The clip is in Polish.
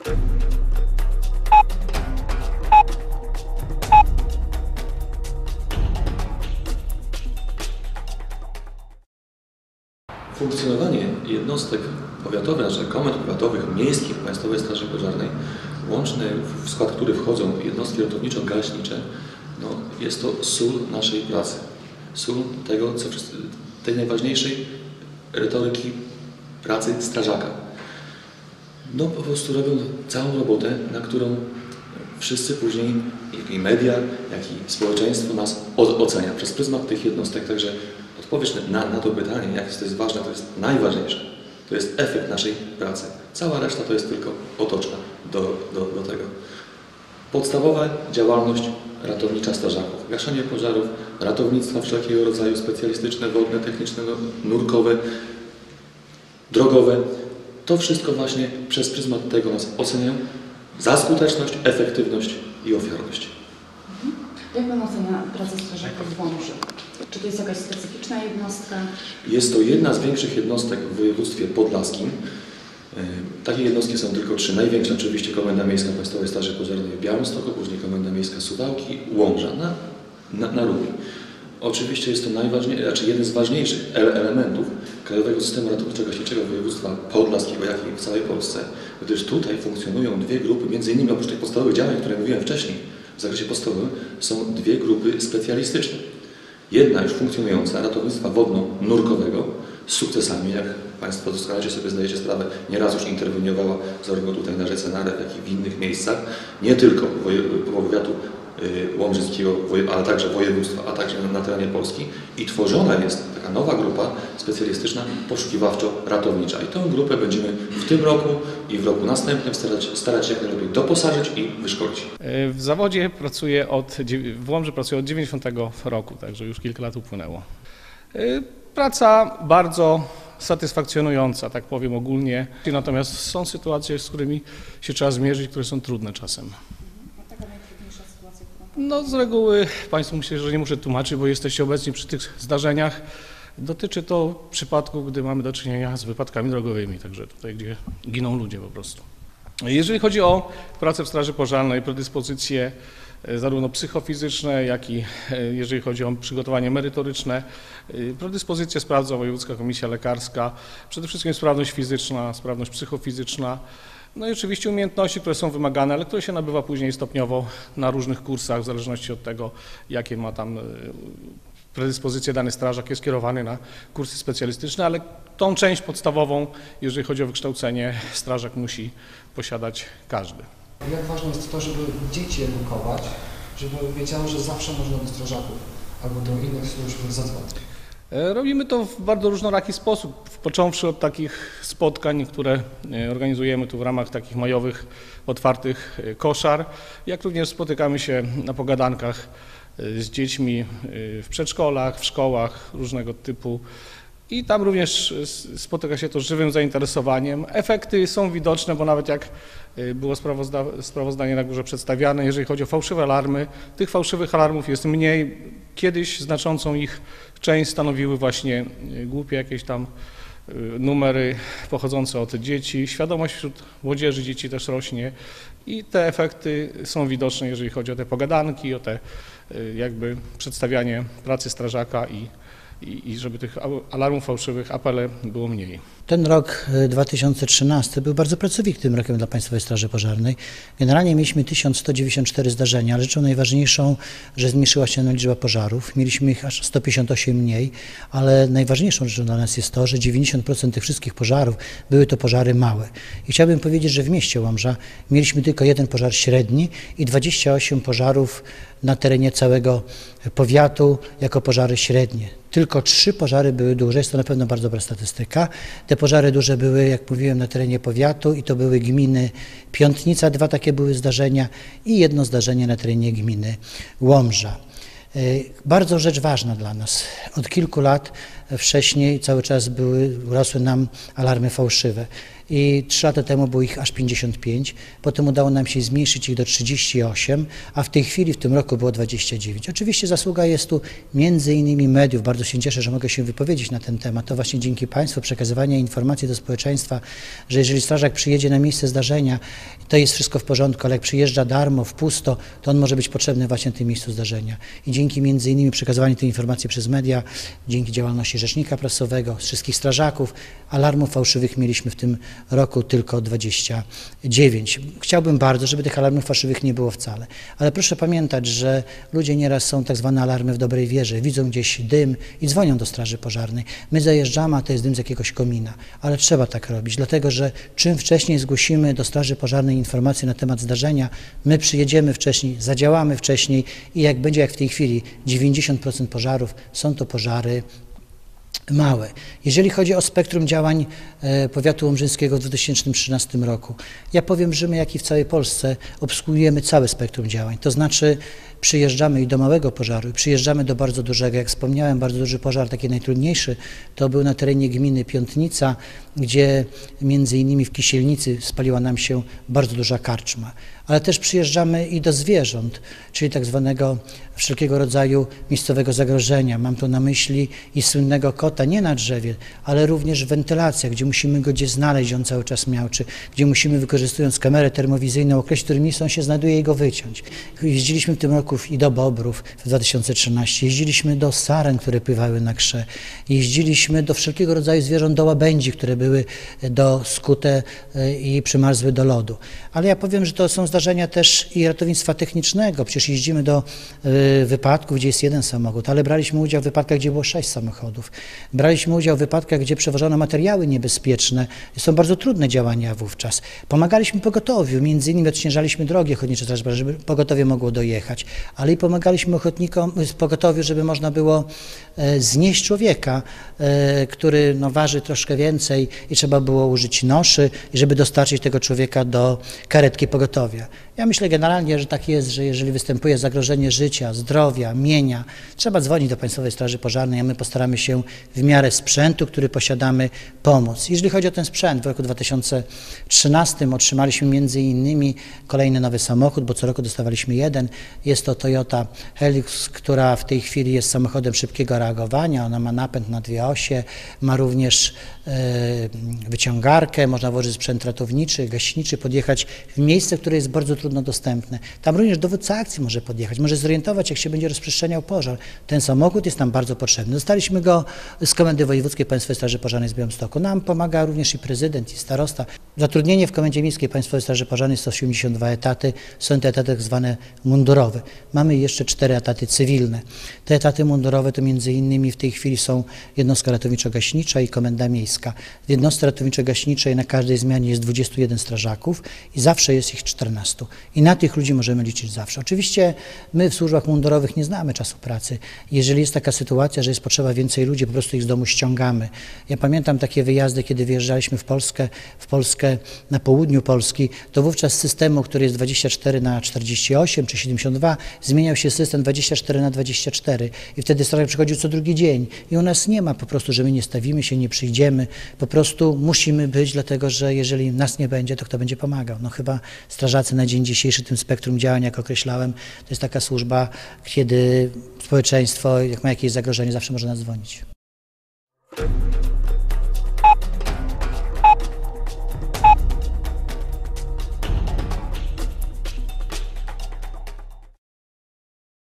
Funkcjonowanie jednostek powiatowych, znaczy komend powiatowych, miejskich Państwowej Straży Pożarnej, łączne, w skład których wchodzą jednostki ratowniczo-gaśnicze, no, jest to sól naszej pracy. Sól tego, tej najważniejszej retoryki pracy strażaka. No po prostu robią całą robotę, na którą wszyscy później, jak i media, jak i społeczeństwo nas ocenia przez pryzmat tych jednostek. Także odpowiedź na to pytanie, jak to jest ważne, to jest najważniejsze. To jest efekt naszej pracy. Cała reszta to jest tylko otoczka do tego. Podstawowa działalność ratownicza strażaków. Gaszenie pożarów, ratownictwa wszelkiego rodzaju, specjalistyczne, wodne, techniczne, nurkowe, drogowe. To wszystko właśnie przez pryzmat tego nas oceniają za skuteczność, efektywność i ofiarność. Jak Pan ocenia pracę strażaków w Łomży? Czy to jest jakaś specyficzna jednostka? Jest to jedna z większych jednostek w województwie podlaskim. Takie jednostki są tylko trzy. Największa oczywiście Komenda Miejska Państwowej Straży Pożarnej w Białymstoku, później Komenda Miejska Suwałki, Łomża na Rubi. Oczywiście jest to jeden z ważniejszych elementów Krajowego Systemu Ratowniczo-Gaśniczego Województwa Podlaskiego, jak i w całej Polsce, gdyż tutaj funkcjonują dwie grupy, między innymi oprócz tych podstawowych działań, które mówiłem wcześniej, w zakresie podstawowym, są dwie grupy specjalistyczne. Jedna już funkcjonująca, ratownictwa wodno-nurkowego, z sukcesami, jak Państwo doskonale sobie zdajecie sprawę, nieraz już interweniowała zarówno tutaj na rzece Narew, jak i w innych miejscach, nie tylko powiatu łomżyckiego, ale także województwa, a także na terenie Polski, i tworzona jest taka nowa grupa specjalistyczna, poszukiwawczo-ratownicza. I tę grupę będziemy w tym roku i w roku następnym starać się jak najlepiej doposażyć i wyszkolić. W zawodzie w Łomży pracuję od 90 roku, także już kilka lat upłynęło. Praca bardzo satysfakcjonująca, tak powiem ogólnie, natomiast są sytuacje, z którymi się trzeba zmierzyć, które są trudne czasem. No z reguły Państwu myślę, że nie muszę tłumaczyć, bo jesteście obecni przy tych zdarzeniach. Dotyczy to przypadków, gdy mamy do czynienia z wypadkami drogowymi, także tutaj, gdzie giną ludzie po prostu. Jeżeli chodzi o pracę w Straży Pożarnej, predyspozycje zarówno psychofizyczne, jak i jeżeli chodzi o przygotowanie merytoryczne, predyspozycje sprawdza Wojewódzka Komisja Lekarska, przede wszystkim sprawność fizyczna, sprawność psychofizyczna, no i oczywiście umiejętności, które są wymagane, ale które się nabywa później stopniowo na różnych kursach, w zależności od tego, jakie ma tam predyspozycje dany strażak, jest kierowany na kursy specjalistyczne, ale tą część podstawową, jeżeli chodzi o wykształcenie, strażak musi posiadać każdy. Jak ważne jest to, żeby dzieci edukować, żeby wiedziały, że zawsze można do strażaków albo do innych służb zadzwonić? Robimy to w bardzo różnoraki sposób, począwszy od takich spotkań, które organizujemy tu w ramach takich majowych, otwartych koszar, jak również spotykamy się na pogadankach z dziećmi w przedszkolach, w szkołach różnego typu i tam również spotyka się to z żywym zainteresowaniem. Efekty są widoczne, bo nawet jak było sprawozdanie na górze przedstawiane, jeżeli chodzi o fałszywe alarmy, tych fałszywych alarmów jest mniej. Kiedyś znaczącą ich część stanowiły właśnie głupie jakieś tam numery pochodzące od dzieci. Świadomość wśród młodzieży dzieci też rośnie i te efekty są widoczne, jeżeli chodzi o te pogadanki, o te jakby przedstawianie pracy strażaka i żeby tych alarmów fałszywych, apele było mniej. Ten rok 2013 był bardzo pracowitym rokiem dla Państwowej Straży Pożarnej. Generalnie mieliśmy 1194 zdarzenia, ale rzeczą najważniejszą, że zmniejszyła się liczba pożarów. Mieliśmy ich aż 158 mniej, ale najważniejszą rzeczą dla nas jest to, że 90% tych wszystkich pożarów były to pożary małe. I chciałbym powiedzieć, że w mieście Łomża mieliśmy tylko jeden pożar średni i 28 pożarów na terenie całego powiatu jako pożary średnie. Tylko 3 pożary były duże, jest to na pewno bardzo dobra statystyka. Te pożary duże były, jak mówiłem, na terenie powiatu i to były gminy Piątnica, 2 takie były zdarzenia i 1 zdarzenie na terenie gminy Łomża. Bardzo rzecz ważna dla nas. Od kilku lat wcześniej cały czas urosły nam alarmy fałszywe. i 3 lata temu było ich aż 55, potem udało nam się zmniejszyć ich do 38, a w tej chwili, w tym roku było 29. Oczywiście zasługa jest tu między innymi mediów, bardzo się cieszę, że mogę się wypowiedzieć na ten temat, to właśnie dzięki Państwu przekazywanie informacji do społeczeństwa, że jeżeli strażak przyjedzie na miejsce zdarzenia, to jest wszystko w porządku, ale jak przyjeżdża darmo, w pusto, to on może być potrzebny właśnie w tym miejscu zdarzenia. I dzięki między innymi przekazywaniu tej informacji przez media, dzięki działalności rzecznika prasowego, wszystkich strażaków, alarmów fałszywych mieliśmy w tym roku tylko 29. Chciałbym bardzo, żeby tych alarmów fałszywych nie było wcale, ale proszę pamiętać, że ludzie nieraz są tak zwane alarmy w dobrej wierze, widzą gdzieś dym i dzwonią do straży pożarnej. My zajeżdżamy, a to jest dym z jakiegoś komina, ale trzeba tak robić, dlatego że czym wcześniej zgłosimy do straży pożarnej informacje na temat zdarzenia, my przyjedziemy wcześniej, zadziałamy wcześniej i jak będzie jak w tej chwili, 90% pożarów są to pożary małe. Jeżeli chodzi o spektrum działań powiatu łomżyńskiego w 2013 roku, ja powiem, że my, jak i w całej Polsce, obsługujemy całe spektrum działań, to znaczy przyjeżdżamy i do małego pożaru, i przyjeżdżamy do bardzo dużego. Jak wspomniałem, bardzo duży pożar, taki najtrudniejszy, to był na terenie gminy Piątnica, gdzie między innymi w Kisielnicy spaliła nam się bardzo duża karczma. Ale też przyjeżdżamy i do zwierząt, czyli tak zwanego wszelkiego rodzaju miejscowego zagrożenia. Mam tu na myśli i słynnego kota nie na drzewie, ale również wentylacja, gdzie musimy go gdzieś znaleźć, on cały czas miauczy, gdzie musimy, wykorzystując kamerę termowizyjną, określić, w którym miejscu on się znajduje i go wyciąć. Jeździliśmy w tym roku i do Bobrów w 2013, jeździliśmy do saren, które pływały na krze, jeździliśmy do wszelkiego rodzaju zwierząt, do łabędzi, które były skute i przymarzły do lodu. Ale ja powiem, że to są zdarzenia też i ratownictwa technicznego. Przecież jeździmy do wypadków, gdzie jest 1 samochód, ale braliśmy udział w wypadkach, gdzie było 6 samochodów. Braliśmy udział w wypadkach, gdzie przewożono materiały niebezpieczne. Są bardzo trudne działania wówczas. Pomagaliśmy pogotowiu, między innymi odśnieżaliśmy drogi ochotnicze, żeby pogotowie mogło dojechać, ale i pomagaliśmy ochotnikom z pogotowiu, żeby można było znieść człowieka, który waży troszkę więcej i trzeba było użyć noszy, żeby dostarczyć tego człowieka do karetki pogotowia. Ja myślę generalnie, że tak jest, że jeżeli występuje zagrożenie życia, zdrowia, mienia, trzeba dzwonić do Państwowej Straży Pożarnej, a my postaramy się w miarę sprzętu, który posiadamy, pomóc. Jeżeli chodzi o ten sprzęt, w roku 2013 otrzymaliśmy między innymi kolejny nowy samochód, bo co roku dostawaliśmy jeden. Jest to Toyota Hilux, która w tej chwili jest samochodem szybkiego reagowania. Ona ma napęd na 2 osie, ma również wyciągarkę, można włożyć sprzęt ratowniczy, gaśniczy, podjechać w miejsce, które jest bardzo trudno dostępne. Tam również dowódca akcji może podjechać, może zorientować, jak się będzie rozprzestrzeniał pożar. Ten samochód jest nam bardzo potrzebny. Dostaliśmy go z Komendy Wojewódzkiej Państwowej Straży Pożarnej z Białymstoku. Nam pomaga również i prezydent, i starosta. Zatrudnienie w Komendzie Miejskiej Państwowej Straży Pożarnej 182 etaty. Są to etaty tak zwane mundurowe. Mamy jeszcze 4 etaty cywilne. Te etaty mundurowe to między innymi w tej chwili są jednostka ratowniczo-gaśnicza i komenda miejska. W jednostce ratowniczo-gaśniczej na każdej zmianie jest 21 strażaków i zawsze jest ich 14. I na tych ludzi możemy liczyć zawsze. Oczywiście my w służbach mundurowych nie znamy czasu pracy. Jeżeli jest taka sytuacja, że jest potrzeba więcej ludzi, po prostu ich z domu ściągamy. Ja pamiętam takie wyjazdy, kiedy wyjeżdżaliśmy w Polskę na południu Polski, to wówczas z systemu, który jest 24/48 czy 72, zmieniał się system 24/24 i wtedy strażak przychodził co drugi dzień. I u nas nie ma po prostu, że my nie stawimy się, nie przyjdziemy. Po prostu musimy być, dlatego że jeżeli nas nie będzie, to kto będzie pomagał? Chyba strażacy na dzień dzisiejszy tym spektrum działań, jak określałem, to jest taka służba, kiedy społeczeństwo, jak ma jakieś zagrożenie, zawsze może nas dzwonić.